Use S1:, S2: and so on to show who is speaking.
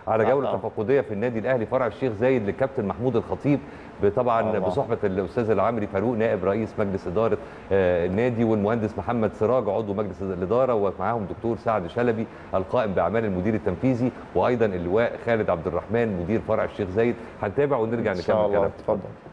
S1: على جوله تفقديه في النادي الاهلي فرع الشيخ زايد للكابتن محمود الخطيب، طبعا بصحبه الاستاذ العمري فاروق نائب رئيس مجلس اداره النادي، والمهندس محمد سراج عضو مجلس الاداره، ومعاهم دكتور سعد شلبي القائم باعمال المدير التنفيذي، وايضا اللواء خالد عبد الرحمن مدير فرع الشيخ زايد. هنتابع ونرجع نكمل كلام.
S2: اتفضل.